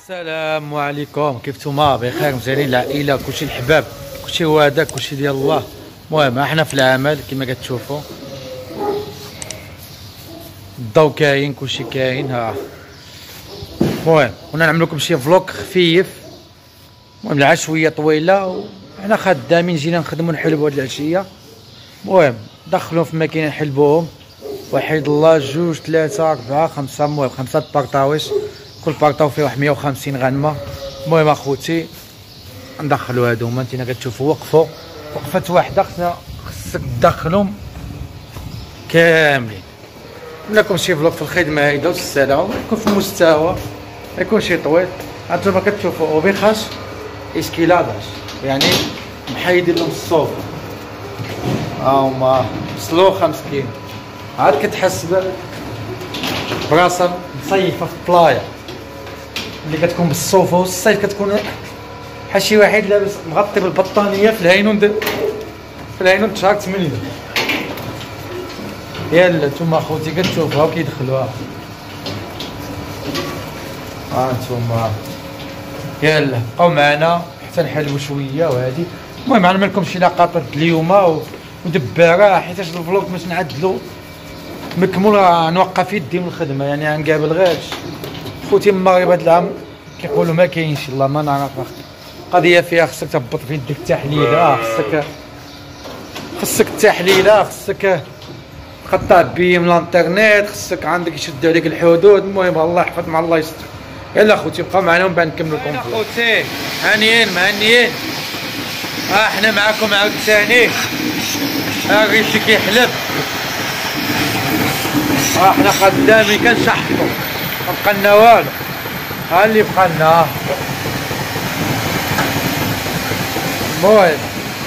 السلام عليكم، كيف نتوما؟ بخير؟ مزيانين؟ العائله كلشي الحباب كلشي هو هذا كلشي ديال الله. المهم احنا في العمل كما كتشوفوا، الضو كاين كلشي كاين. ها المهم كنا نعمل لكم شي فلوق خفيف. المهم العشويه طويله وحنا خدامين، جينا نخدموا نحلبوا هاد العشيه. المهم دخلوا في الماكينه نحلبوهم، واحد الله جوج ثلاثه اربعه خمسه. المهم 5 بارطاويش، كل بارطاو فيه واحد 150 غنمه. المهم اخوتي ندخلوا هادو هما، انتينا كتشوفوا وقفوا وقفه واحده، خصك تدخلهم كاملين. لكم شي فلوق في الخدمه هيدا والسلام، يكون في المستوى، ما يكونش طويل. هانتوما كتشوفوا وبيخاش اسكيلاداج، يعني محيدين لهم الصوف. هما وصلوا 5 كيلو. عاد كتحس براسها مصيفه في الطلايه اللي كتكون بالصوفه، والصيف كتكون بحال شي واحد لابس مغطي بالبطانيه في الهينون في الهينون شهر 8. يلا نتوما اخوتي كتشوفوها وكيدخلوها. هانتوما يلا بقاو معنا حتى نحلبوا شويه وهادي. المهم غنعمل لكم شي لقطات اليوم ودباره، حيتاش الفلوق باش نعدلو مكمول نوقف يدي من الخدمه، يعني غنقابل غير خوتي من المغرب هاد العام كيقولوا ما كاينش. الله ما نعرف، قضيه فيها خصك تهبط في يدك التحليله، خصك التحليله، خصك تقطع بي من الانترنت، خصك عندك يشدوا عليك الحدود. المهم الله يحفظ مع الله يستر. يلا اخوتي بقاو معنا ومن بعد نكملوا لكم. اخوتي هانيين مهنيين، احنا معكم عاود ثاني. الريشي كيحلب، احنا خدامين كنشحطوا، ما بقى لنا والو. ها اللي بقى لنا. المهم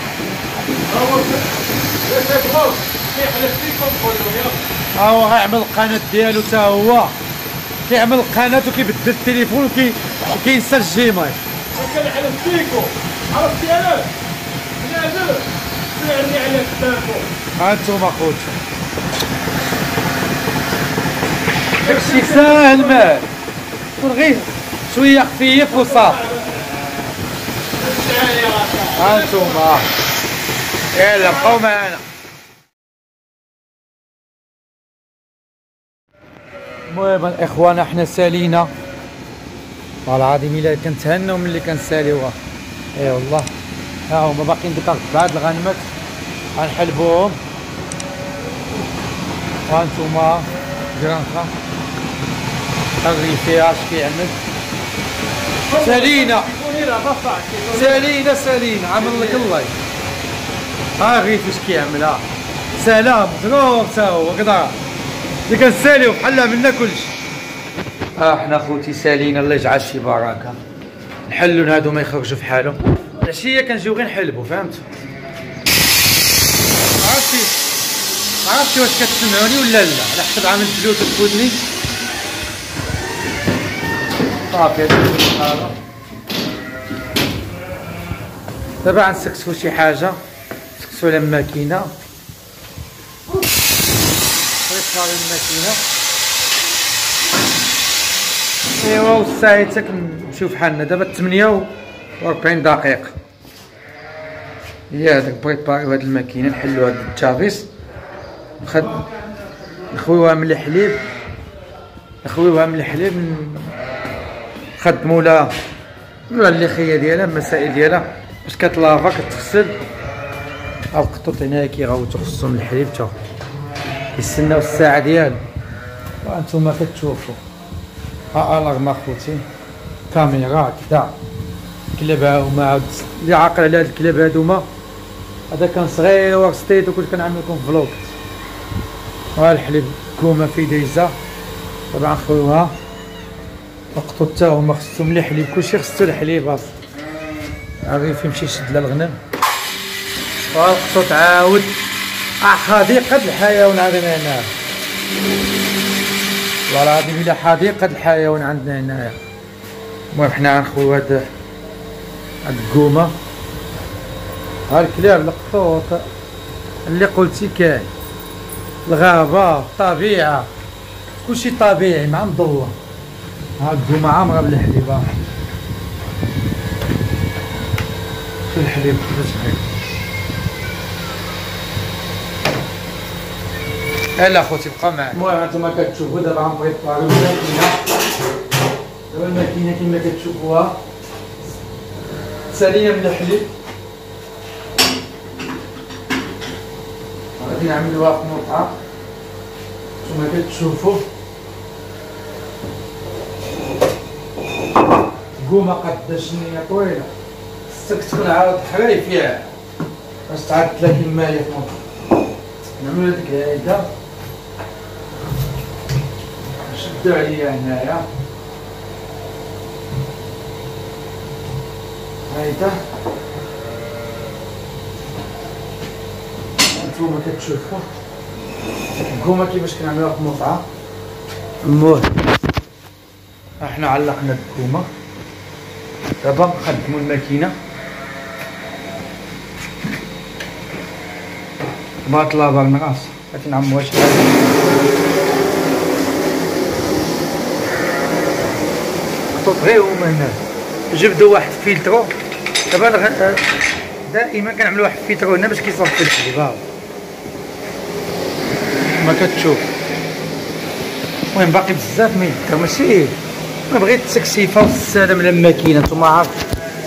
ها هو غيعمل القناه ديالو، تا هو كيعمل القناه وكيبدل التليفون وكينسى الجيميل. كنحلف فيكم، عرفتي انا بنادم سمعني على كتافو. هانتوما خوتي داكشي ساهل، مال كون غير شويه خفيف وصافي. هانتوما يلا بقاو معانا. المهم الاخوان احنا سالينا والله العظيم، الا كنتهناو ملي كنساليوها. اي والله ها هما باقيين ديك 4 الغنمات غنحلبوهم. وهانتوما جرانخا طغي فيها اش كيعمل. سالينا عمل لك الله. ها غير فاش كيعمل، ها سلام مضروب تا هو كدا اللي كنساليو بحال عملنا كلشي. حنا خوتي سالينا، الله يجعل شي بركه. نحلوا هادو ما يخرجوا في حالهم. العشيه كنجيو غير نحلبوا، فهمتوا؟ عرفتي واش كتسمعوني ولا لا؟ على حسب عامل بلوتوث في ودني. صافي هذا دابا غنسكسو شي حاجه، نسكسو على الماكينه، بريفاري الماكينه. ايوا والساعه حتى كنمشيو فحالنا. دابا 48 دقيقه هي هذاك بريباريو هاد الماكينه، نحلو هاد الجافيس، نخويوها من الحليب، نخدمو لها الليخيه ديالها، المسائل ديالها باش كتلافا كتغسل. ها القطوط هنايا كيغوتو خصو من الحليب، تا كيستناو الساعه ديالو. وانتوما كتشوفوا ها الارم اخوتي، كاميرا كدا كلاب هما. عاود اللي عاقل على هاد الكلاب هادوما، هذا كان صغير ورستيت وكنت كنعمل لكم فلوق. وها الحليب كومه في دايزه، طبعا خويوها القطوط تا هما خصهم الحليب، كلشي خصو الحليب اصلا. عارفين فين يمشي يشد للغنم. وها القطوط عاود حديقه الحيوان عندنا هنا، والله العظيم الا حديقه الحيوان عندنا هنايا. المهم حنا غنخويو هاد الكومه. ها الكلاب القطوط اللي قلتي كاين، الغابه الطبيعه كلشي طبيعي مع مضوى. ها الكومه عامره بالحليب. الحليب كيفاش غير. يلا خوتي بقى معايا. المهم هانتوما كتشوفوا دابا غنبريباريو الماكينه. دابا الماكينه كما كتشوفوها ساليه من الحليب، غادي نعملوها في مطعم كما كتشوفوا. قومه قد شنيه طويله، خصك تكون عاود حراي فيها باش تعاد 30 مايه في مطعم. نعملو هاديك الهيدا، نشدو عليا هنايا هيدا. هانتوما كتشوفوا القومه كيفاش كنعملوها في المطعم. المهم احنا علقنا القومه، دابا نخدموا الماكينه. بغات لافا النقاص غادي نعمروها شي حاجه. خطوط غير هما هنا. جبدوا واحد فيلترو، دابا دائما كنعملوا واحد فيلترو هنا باش كيصفي الحليب. ها ما كتشوف. المهم باقي بزاف ما يدير، ماشي ما بغيت التكسيفه والسلام على الماكينه. نتوما عارفين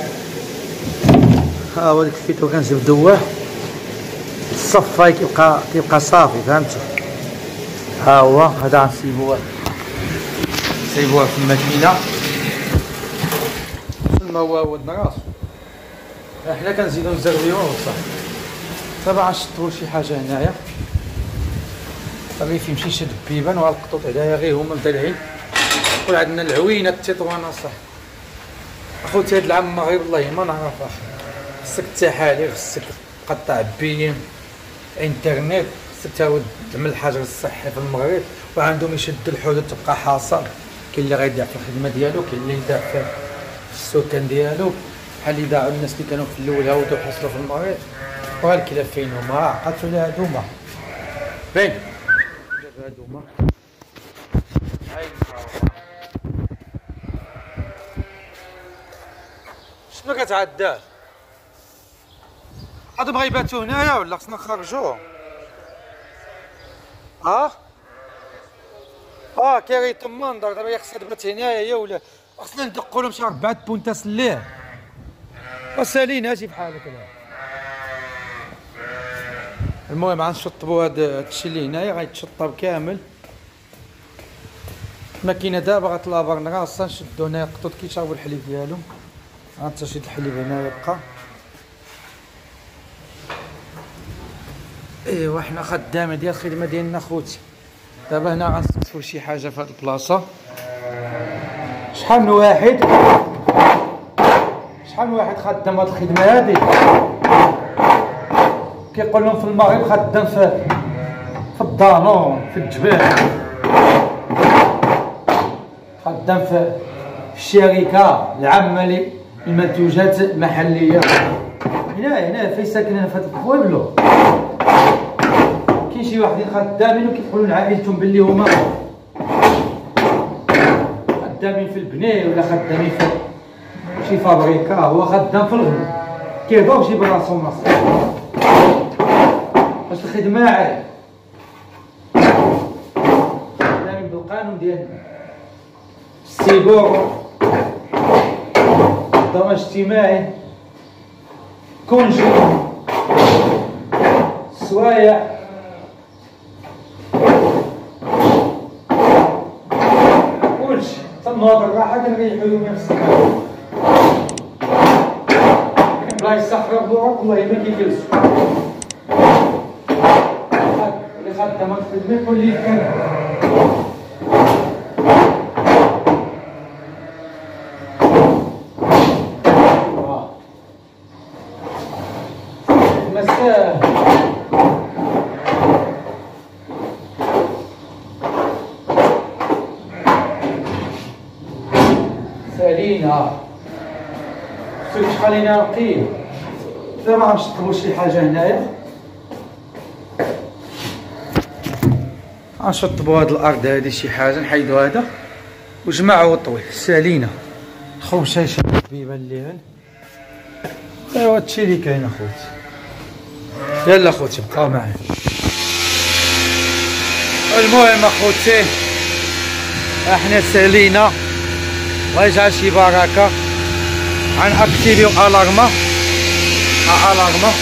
ها هو ديك الفيلترو كنجبدوه الصفاي كيبقى صافي، فهمتوا؟ ها هو هذا غنسيبوه في الماكينه. ما هو راسو. حنا كنزيدو نزربيوه صح. دابا غنشطبو شي حاجه هنايا، الريف يمشي يشد بيبان وغنلقطو عليها غير هما مدلعين. يقول عندنا العوينه التطوانه صح. اخوتي هاد العام المغرب والله ما نعرفها. خصك التحاليل، خصك تقطع بيم انترنت، خصك تعاود تعمل الحجر الصحي في المغرب، وعندهم يشد الحدود تبقى حاصل. كاين اللي غيضيع في الخدمه ديالو، كاين اللي يضيع في السكن ديالو، بحال اللي ضاعوا الناس اللي كانوا في الاول هاودوا حصلوا في المغرب. وهالكلاب فين هما؟ عقلتوا على هادوما باين دابا هادوما. هاي شنو كتعدى؟ هادو بغا يباتو هنايا ولا خصنا نخرجوه؟ كيريتو المنظر. دابا خصها تبات هنايا ولا خصنا ندقو لهم شي 4 بونتاس ليه. وسالينا اجي بحال هكا. المهم غنشطبو هادشي اللي هنايا، غيتشطب كامل. الماكينه دابا غتلافر راسها، نشدو هنايا القطوط كيشربو الحليب ديالهم. غنتشد الحليب هنايا يبقى. ايوا حنا خدامه ديال الخدمه ديالنا خوتي. دابا هنا غنستكشفو شي حاجه في هاد البلاصه. شحال من واحد خدام هاد الخدمه هادي، كيقول لهم في المغرب خدام في الدانون، في الجبال، خدام في الشركه العامه للمنتوجات المحليه. هنا فين ساكن هنا في هاد البويبلو. كاين شي واحدين خدامين وكيقولوا لعائلتهم باللي هما خدامين في البناء ولا خدامين في شي فابريكا. هو خدام في الغد، كيهضر يجيب راسو مصر باش الخدمه عاد خدامين بالقانون ديال السيغور، الضمان الاجتماعي، كونجي، السوايع، كلشي. تنوض الراحه كنريحو يومين في السنه. بلايص صحرا بلوعك والله ما كيجلسو. اللي خدام الخدمه يقول لي كان مساء. سالينا فاش خلينا نقيه. دابا غنشطبو شي حاجه هنايا، غنشطبو هاد الارض هادي شي حاجه، نحيدو هذا وجماعه وطوي. سالينا خوشاشه بيبان ليها ايوا هادشي اللي كاين اخوتي. يلا اخوتي بقاو معايا. المهم اخوتي احنا سالينا، الله يجعل شي بركه. غنأكتيفيو الارما، الارما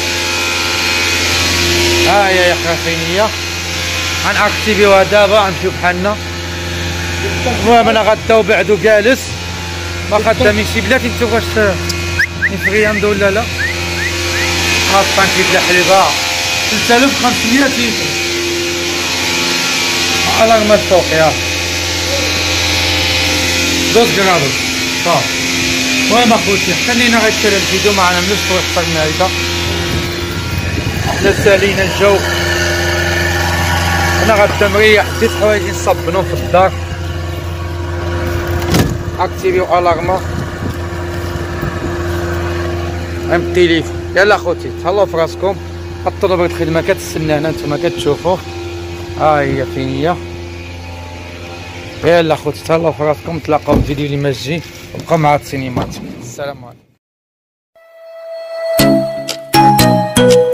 ها هي يا خافينيه. غنأكتيفيوها دابا، غنمشيو بحالنا. المهم انا غدا بعدو جالس ما خدامين شي بلاتي. نتو واش نفغياندو ولا لا؟ خاص طنكيت الحليبه 3500 لتر. الارما الفوق يا 2 غرادوس صافي. المهم اخوتي خلينا غير الفيديو، ما عملناش طويل اكثر من هكذا. حنا سالينا الجو، انا غدا مريح، ديت حوايجي نصبنهم في الدار. اكتيفيو الارما ام التليفون. يلا اخوتي تهلاو في راسكم، بطلوا بغيت الخدمه كتسنانا نتوما كتشوفوا. ها هي فين هي. يلا اخوتي تهلاو في راسكم، نتلاقاو في الفيديو اللي ما جاي، وبقاو مع السينمات. السلام عليكم.